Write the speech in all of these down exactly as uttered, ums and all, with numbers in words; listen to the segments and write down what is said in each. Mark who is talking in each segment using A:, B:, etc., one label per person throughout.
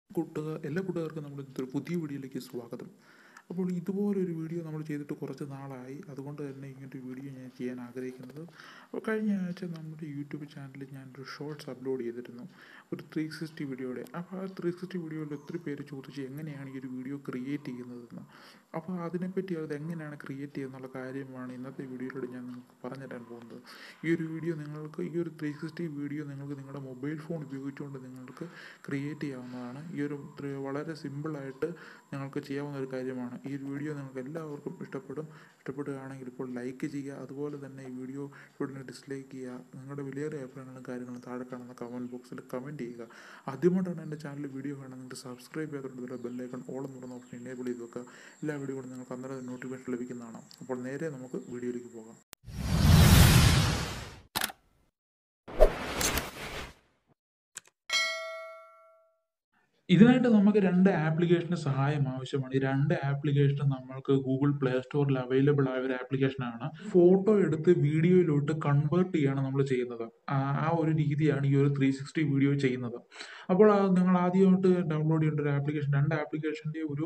A: കൂട്ടുകാർ എല്ലാ കൂട്ടുകാർക്കും നമ്മുടെ ഇന്നത്തെ ഒരു പുതിയ വീഡിയോയിലേക്ക് സ്വാഗതം. അപ്പോൾ ഇതുപോലൊരു വീഡിയോ നമ്മൾ ചെയ്തിട്ട് കുറച്ച് നാളായി. അതുകൊണ്ട് തന്നെ ഇങ്ങനൊരു വീഡിയോ ഞാൻ ചെയ്യാൻ ആഗ്രഹിക്കുന്നത്, അപ്പോൾ കഴിഞ്ഞ ആഴ്ച നമ്മുടെ യൂട്യൂബ് ചാനലിൽ ഞാനൊരു ഷോർട്സ് അപ്ലോഡ് ചെയ്തിരുന്നു, ഒരു ത്രീ സിക്സ്റ്റി വീഡിയോയുടെ. അപ്പോൾ ആ ത്രീ സിക്സ്റ്റി വീഡിയോയിൽ ഒത്തിരി പേര് ചോദിച്ചു എങ്ങനെയാണ് ഈ ഒരു വീഡിയോ ക്രിയേറ്റ് ചെയ്യുന്നതെന്ന്. അപ്പോൾ അതിനെപ്പറ്റി അത് എങ്ങനെയാണ് ക്രിയേറ്റ് ചെയ്യുന്നുള്ള കാര്യമാണ് ഇന്നത്തെ വീഡിയോയിലൂടെ ഞാൻ നിങ്ങൾക്ക് പറഞ്ഞുതരാൻ പോകുന്നത്. ഈ ഒരു വീഡിയോ നിങ്ങൾക്ക് ഈ ഒരു ത്രീ സിക്സ്റ്റി വീഡിയോ നിങ്ങൾക്ക് നിങ്ങളുടെ മൊബൈൽ ഫോൺ ഉപയോഗിച്ചുകൊണ്ട് നിങ്ങൾക്ക് ക്രിയേറ്റ് ചെയ്യാവുന്നതാണ്. ഈ ഒരു വളരെ സിമ്പിളായിട്ട് നിങ്ങൾക്ക് ചെയ്യാവുന്ന ഒരു കാര്യമാണ്. ഈ ഒരു വീഡിയോ നിങ്ങൾക്ക് എല്ലാവർക്കും ഇഷ്ടപ്പെടും. ഇഷ്ടപ്പെടുകയാണെങ്കിൽ ഇപ്പോൾ ലൈക്ക് ചെയ്യുക. അതുപോലെ തന്നെ ഈ വീഡിയോ ഇവിടെ ഡിസ്ലൈക്ക് ചെയ്യുക. നിങ്ങളുടെ വിലയേറിയ അഭിപ്രായങ്ങളും കാര്യങ്ങളും താഴെ കാണുന്ന കമൻറ്റ് ബോക്സിൽ കമൻറ്റ് ചെയ്യുക. ആദ്യമായിട്ടാണ് എൻ്റെ ചാനൽ വീഡിയോ കാണുന്നത് നിങ്ങൾക്ക് സബ്സ്ക്രൈബ് ചെയ്തിട്ടുള്ള ബെല്ലൈക്കൺ ഓൾ എന്ന് പറയുന്ന ഓപ്ഷൻ എനേബിൾ ചെയ്ത് വെക്കുക. എല്ലാ വീഡിയോകളും നിങ്ങൾക്ക് അന്നേരം നോട്ടിഫിക്കേഷൻ ലഭിക്കുന്നതാണ്. അപ്പോൾ നേരെ നമുക്ക് വീഡിയോയിലേക്ക് പോകാം. ഇതിനായിട്ട് നമുക്ക് രണ്ട് ആപ്ലിക്കേഷന് സഹായം ആവശ്യമാണ്. ഈ രണ്ട് ആപ്ലിക്കേഷനും നമ്മൾക്ക് ഗൂഗിൾ പ്ലേ സ്റ്റോറിൽ അവൈലബിൾ ആയ ഒരു ആപ്ലിക്കേഷനാണ്. ഫോട്ടോ എടുത്ത് വീഡിയോയിലോട്ട് കൺവേർട്ട് ചെയ്യാണ് നമ്മൾ ചെയ്യുന്നത്. ആ ഒരു രീതിയാണ് ഈ ഒരു ത്രീ സിക്സ്റ്റി വീഡിയോ ചെയ്യുന്നത്. അപ്പോൾ നിങ്ങൾ ആദ്യമായിട്ട് ഡൗൺലോഡ് ചെയ്യേണ്ട ഒരു ആപ്ലിക്കേഷൻ, രണ്ട് ആപ്ലിക്കേഷൻ്റെ ഒരു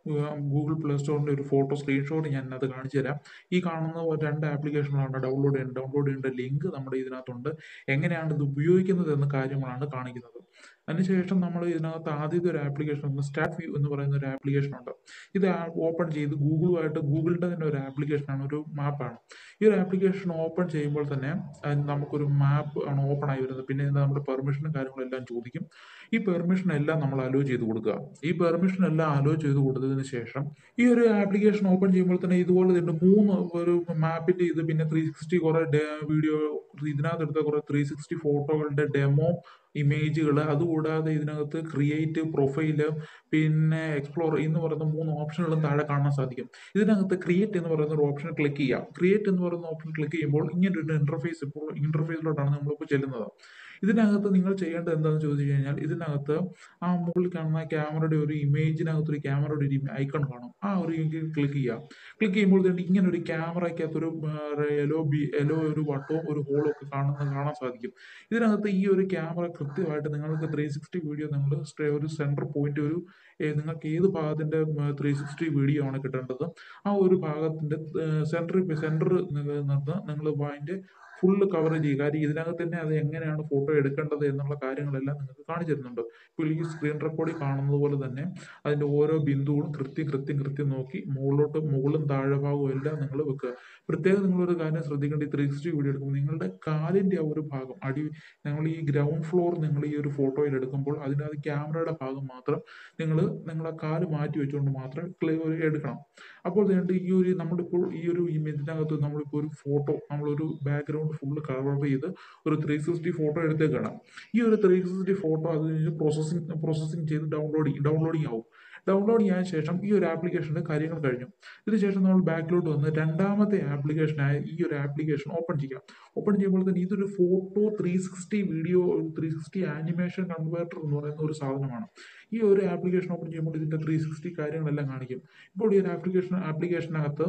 A: ഗൂഗിൾ പ്ലേ സ്റ്റോറിൻ്റെ ഒരു ഫോട്ടോ സ്ക്രീൻഷോട്ട് ഞാൻ അത് കാണിച്ചു തരാം. ഈ കാണുന്ന രണ്ട് ആപ്ലിക്കേഷനാണ് ഡൗൺലോഡ് ചെയ്യേണ്ടത്. ഡൗൺലോഡ് ചെയ്യേണ്ട ലിങ്ക് നമ്മുടെ ഇതിനകത്തുണ്ട്. എങ്ങനെയാണ് ഇത് ഉപയോഗിക്കുന്നത് എന്ന കാര്യങ്ങളാണ് കാണിക്കുന്നത്. അതിനുശേഷം നമ്മൾ ഇതിനകത്ത് ആദ്യത്തെ ഒരു ആപ്ലിക്കേഷൻ ഉണ്ട്, സ്റ്റാർട്ട് വ്യൂ എന്ന് പറയുന്ന ഒരു ആപ്ലിക്കേഷൻ ഉണ്ട്. ഇത് ഓപ്പൺ ചെയ്ത് ഗൂഗിളുമായിട്ട് ഗൂഗിളിൻ്റെ തന്നെ ഒരു ആപ്ലിക്കേഷനാണ്, ഒരു മാപ്പാണ്. ഈ ഒരു ആപ്ലിക്കേഷൻ ഓപ്പൺ ചെയ്യുമ്പോൾ തന്നെ നമുക്കൊരു മാപ്പ് ആണ് ഓപ്പൺ ആയി വരുന്നത്. പിന്നെ നമ്മുടെ പെർമിഷനും കാര്യങ്ങളും എല്ലാം ചോദിക്കും. ഈ പെർമിഷൻ എല്ലാം നമ്മൾ അലോ ചെയ്ത് കൊടുക്കുക. ഈ പെർമിഷൻ എല്ലാം അലോ ചെയ്ത് കൊടുത്തതിന് ശേഷം ഈ ഒരു ആപ്ലിക്കേഷൻ ഓപ്പൺ ചെയ്യുമ്പോൾ തന്നെ ഇതുപോലെ തന്നെ മൂന്ന് ഒരു മാപ്പിന്റെ ഇത്, പിന്നെ ത്രീ സിക്സ്റ്റി കുറെ വീഡിയോ ഇതിനകത്ത് എടുത്ത കുറെ ത്രീ സിക്സ്റ്റി ഫോട്ടോകളുടെ ഡെമോ ഇമേജുകൾ, അതുകൂടാതെ ഇതിനകത്ത് ക്രിയേറ്റ്, പ്രൊഫൈല്, പിന്നെ എക്സ്പ്ലോർ എന്ന് പറയുന്ന മൂന്ന് ഓപ്ഷനുകളും താഴെ കാണാൻ സാധിക്കും. ഇതിനകത്ത് ക്രിയേറ്റ് എന്ന് പറയുന്ന ഒരു ഓപ്ഷൻ ക്ലിക്ക് ചെയ്യാം. ക്രിയേറ്റ് എന്ന് പറയുന്ന ഓപ്ഷൻ ക്ലിക്ക് ചെയ്യുമ്പോൾ ഇങ്ങനൊരു ഇന്റർഫേസ്, ഇപ്പോൾ ഇന്റർഫേസിലോട്ടാണ് നമ്മളിപ്പോൾ ചെല്ലുന്നത്. ഇതിനകത്ത് നിങ്ങൾ ചെയ്യേണ്ടത് എന്താണെന്ന് ചോദിച്ചു കഴിഞ്ഞാൽ, ഇതിനകത്ത് ആ മുകളിൽ കാണുന്ന ക്യാമറയുടെ ഒരു ഇമേജിനകത്ത് ഒരു ക്യാമറയുടെ ഒരു ഐക്കൺ കാണും. ആ ഒരു ക്ലിക്ക് ചെയ്യാം. ക്ലിക്ക് ചെയ്യുമ്പോൾ തന്നെ ഇങ്ങനെ ഒരു ക്യാമറയ്ക്കകത്തൊരു എലോ ബി എലോ ഒരു വട്ടവും ഒരു ഹോളും ഒക്കെ കാണുന്ന കാണാൻ സാധിക്കും. ഇതിനകത്ത് ഈ ഒരു ക്യാമറ കൃത്യമായിട്ട് നിങ്ങൾക്ക് ത്രീ സിക്സ്റ്റി വീഡിയോ നിങ്ങൾ ഒരു സെൻറ്റർ പോയിന്റ്, ഒരു നിങ്ങൾക്ക് ഏത് ഭാഗത്തിന്റെ ത്രീ സിക്സ്റ്റി വീഡിയോ ആണ് കിട്ടേണ്ടത് ആ ഒരു ഭാഗത്തിന്റെ സെൻറ്റർ സെൻറ്റർ നിന്ന് നിങ്ങൾ അതിന്റെ ഫുള്ള് കവറേജ് ചെയ്യുക. കാര്യം ഇതിനകത്ത് തന്നെ അത് എങ്ങനെയാണ് ഫോട്ടോ എടുക്കേണ്ടത് എന്നുള്ള കാര്യങ്ങളെല്ലാം നിങ്ങൾക്ക് കാണിച്ചു തരുന്നുണ്ട്. ഇപ്പോൾ ഈ സ്ക്രീൻ റെക്കോർഡിൽ കാണുന്നത് പോലെ തന്നെ അതിന്റെ ഓരോ ബിന്ദുവും കൃത്യം കൃത്യം കൃത്യം നോക്കി മുകളിലോട്ട്, മുകളിലും താഴെ ഭാഗവും എല്ലാം നിങ്ങൾ വെക്കുക. പ്രത്യേകം നിങ്ങളൊരു കാര്യം ശ്രദ്ധിക്കേണ്ട, ഈ ത്രീ സിക്സ്റ്റി വീഡിയോ എടുക്കുമ്പോൾ നിങ്ങളുടെ കാലിന്റെ ആ ഒരു ഭാഗം, അടി നിങ്ങൾ ഈ ഗ്രൗണ്ട് ഫ്ലോർ നിങ്ങൾ ഈ ഒരു ഫോട്ടോയിൽ എടുക്കുമ്പോൾ അതിനകത്ത് ക്യാമറയുടെ ഭാഗം മാത്രം നിങ്ങൾ നിങ്ങളെ കാല് മാറ്റി വെച്ചുകൊണ്ട് മാത്രം ക്ലിയർ എടുക്കണം. അപ്പോൾ വേണ്ട ഈ ഒരു നമ്മളിപ്പോൾ ഈ ഒരു ഇതിനകത്ത് നമ്മളിപ്പോൾ ഒരു ഫോട്ടോ, നമ്മളൊരു ബാക്ക്ഗ്രൗണ്ട് ഫുള്ള് കവർ ചെയ്ത് ഒരു ത്രീ സിക്സ്റ്റി ഫോട്ടോ എടുത്തേക്കാണ്. ഈ ഒരു ത്രീ സിക്സ്റ്റി ഫോട്ടോ അത് പ്രോസസ്സിംഗ് പ്രോസസ്സിംഗ് ചെയ്ത് ഡൗൺലോഡിങ് ഡൗൺലോഡിങ് ആവും. ഡൗൺലോഡ് ചെയ്യാൻ ശേഷം ഈ ഒരു ആപ്ലിക്കേഷന്റെ കാര്യങ്ങൾ കഴിഞ്ഞു. ഇതിനുശേഷം നമ്മൾ ബാക്കിലോട്ട് വന്ന് രണ്ടാമത്തെ ആപ്ലിക്കേഷനായ ഈ ഒരു ആപ്ലിക്കേഷൻ ഓപ്പൺ ചെയ്യാം. ഓപ്പൺ ചെയ്യുമ്പോൾ തന്നെ ഇതൊരു photo three sixty video, three sixty animation converter എന്ന് പറയുന്ന ഒരു സാധനമാണ്. ഈ ഒരു ആപ്ലിക്കേഷൻ ഓപ്പൺ ചെയ്യുമ്പോൾ ഇതിന്റെ ത്രീ സിക്സ്റ്റി കാര്യങ്ങളെല്ലാം കാണിക്കും. ഇപ്പോൾ ഈ ഒരു ആപ്ലിക്കേഷൻ ആപ്ലിക്കേഷനകത്ത്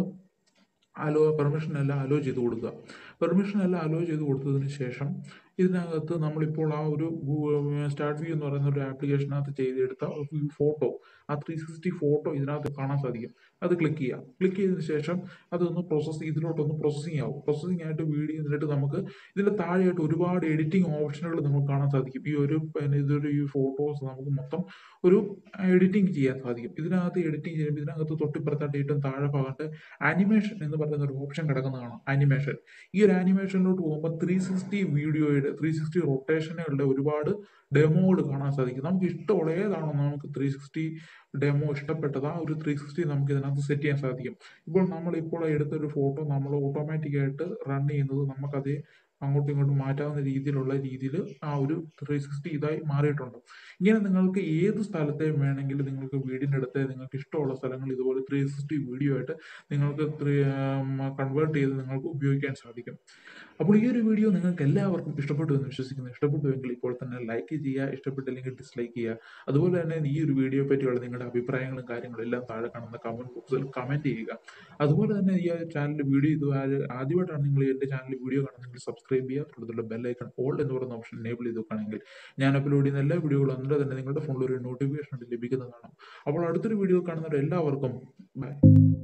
A: അലോ പെർമിഷൻ എല്ലാം അലോ ചെയ്ത് കൊടുക്കുക. പെർമിഷൻ എല്ലാം അലോ ചെയ്ത് കൊടുത്തതിന് ശേഷം ഇതിനകത്ത് നമ്മളിപ്പോൾ ആ ഒരു സ്റ്റാർട്ട് വ്യൂ എന്ന് പറയുന്ന ഒരു ആപ്ലിക്കേഷനകത്ത് ചെയ്തെടുത്ത ഫോട്ടോ, ആ ത്രീ സിക്സ്റ്റി ഫോട്ടോ ഇതിനകത്ത് കാണാൻ സാധിക്കും. അത് ക്ലിക്ക് ചെയ്യാം. ക്ലിക്ക് ചെയ്തതിന് ശേഷം അതൊന്ന് പ്രോസസ്സ് ഇതിലോട്ടൊന്ന് പ്രോസസ്സിംഗ് ആവും. പ്രോസസ്സിംഗ് ആയിട്ട് വീഡിയോ എന്നിട്ട് നമുക്ക് ഇതിന്റെ താഴെയായിട്ട് ഒരുപാട് എഡിറ്റിംഗ് ഓപ്ഷനുകൾ നമുക്ക് കാണാൻ സാധിക്കും. ഈ ഒരു ഇതൊരു ഈ ഫോട്ടോസ് നമുക്ക് മൊത്തം ഒരു എഡിറ്റിംഗ് ചെയ്യാൻ സാധിക്കും. ഇതിനകത്ത് എഡിറ്റിംഗ് ചെയ്യുമ്പോൾ ഇതിനകത്ത് തൊട്ടിപ്പുറത്തായിട്ട് ഏറ്റവും താഴെ ഭാഗത്ത് ആനിമേഷൻ എന്ന് പറയുന്ന ഒരു ഓപ്ഷൻ കിടക്കുന്നതാണ്. ആനിമേഷൻ, ഈ ഒരു ആനിമേഷനിലോട്ട് പോകുമ്പോൾ ത്രീ സിക്സ്റ്റി വീഡിയോയുടെ ത്രീ സിക്സ്റ്റി റൊട്ടേഷനുകളുടെ ഒരുപാട് ഡെമോകൾ കാണാൻ സാധിക്കും. നമുക്ക് ഇഷ്ടമുള്ള ഏതാണോ നമുക്ക് ത്രീ സിക്സ്റ്റി ഡെമോ ഇഷ്ടപ്പെട്ടത് ആ ഒരു ത്രീ സിക്സ്റ്റി നമുക്ക് ഇതിനകത്ത് സെറ്റ് ചെയ്യാൻ സാധിക്കും. ഇപ്പോൾ നമ്മൾ ഇപ്പോൾ എടുത്തൊരു ഫോട്ടോ നമ്മൾ ഓട്ടോമാറ്റിക്കായിട്ട് റൺ ചെയ്യുന്നത് നമുക്കതേ അങ്ങോട്ടും ഇങ്ങോട്ടും മാറ്റാവുന്ന രീതിയിലുള്ള രീതിയിൽ ആ ഒരു ത്രീ സിക്സ്റ്റി ഇതായി മാറിയിട്ടുണ്ട്. ഇങ്ങനെ നിങ്ങൾക്ക് ഏത് സ്ഥലത്തെ വേണമെങ്കിലും നിങ്ങൾക്ക് വീടിൻ്റെ അടുത്ത് നിങ്ങൾക്ക് ഇഷ്ടമുള്ള സ്ഥലങ്ങൾ ഇതുപോലെ ത്രീ സിക്സ്റ്റി വീഡിയോ ആയിട്ട് നിങ്ങൾക്ക് കൺവേർട്ട് ചെയ്ത് നിങ്ങൾക്ക് ഉപയോഗിക്കാൻ സാധിക്കും. അപ്പോൾ ഈ ഒരു വീഡിയോ നിങ്ങൾക്ക് എല്ലാവർക്കും ഇഷ്ടപ്പെട്ടു എന്ന് വിശ്വസിക്കുന്നു. ഇഷ്ടപ്പെട്ടുവെങ്കിൽ ഇപ്പോൾ തന്നെ ലൈക്ക് ചെയ്യുക, ഇഷ്ടപ്പെട്ടില്ലെങ്കിൽ ഡിസ്ലൈക്ക് ചെയ്യുക. അതുപോലെ തന്നെ ഈ ഒരു വീഡിയോ പറ്റിയുള്ള നിങ്ങളുടെ അഭിപ്രായങ്ങളും കാര്യങ്ങളും എല്ലാം താഴെ കാണുന്ന കമന്റ് ബോക്സിൽ കമന്റ് ചെയ്യുക. അതുപോലെ തന്നെ ഈ ചാനൽ വീഡിയോ ഇത് ആദ്യമായിട്ടാണ് നിങ്ങൾ എൻ്റെ ചാനൽ വീഡിയോ കാണുന്നതെങ്കിൽ സബ്സ്ക്രൈബ് സബ്സ്ക്രൈബ് ചെയ്യുക, തൊട്ടടുത്തുള്ള ബെല്ലൈക്കൺ ഓൾ എന്ന് പറയുന്ന ഓപ്ഷൻ എനേബിൾ ചെയ്ത് വെക്കുകയാണെങ്കിൽ ഞാൻ അപ്ലോഡ് ചെയ്യുന്ന എല്ലാ വീഡിയോകളും അന്നേരം തന്നെ നിങ്ങളുടെ ഫോണിൽ ഒരു നോട്ടിഫിക്കേഷൻ ലഭിക്കുന്നതാണ്. അപ്പോൾ അടുത്തൊരു വീഡിയോ കാണുന്നവർ എല്ലാവർക്കും ബൈ.